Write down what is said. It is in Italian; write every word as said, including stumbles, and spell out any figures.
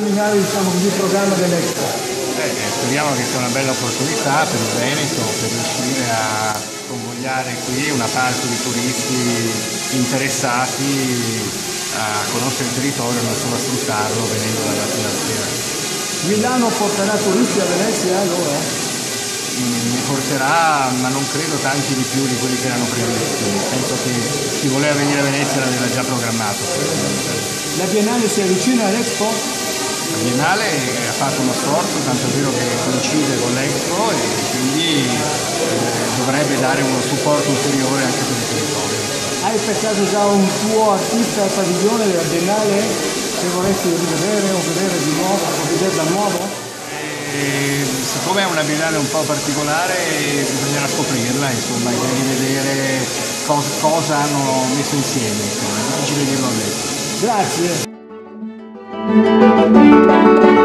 terminare, diciamo così, il programma dell'Expo? Eh, speriamo che sia una bella opportunità per il Veneto, per riuscire a convogliare qui una parte di turisti interessati a conoscere il territorio e non solo a sfruttarlo venendo dalla mattina alla sera. Milano porterà turisti a Venezia allora? Ne porterà, ma non credo tanti di più di quelli che erano previsti. Penso che chi voleva venire a Venezia l'aveva già programmato. La Biennale si avvicina all'Expo? La Biennale ha fatto uno sforzo, tanto è vero che coincide con l'Expo e quindi eh, dovrebbe dare uno supporto ulteriore anche per il territorio. Hai per caso già un tuo artista al padiglione della Biennale che vorresti rivedere o vedere di nuovo o vedere da nuovo? E siccome è una biennale un po' particolare bisognerà scoprirla, insomma, e rivedere cosa, cosa hanno messo insieme, insomma, è difficile dirlo a me. Grazie.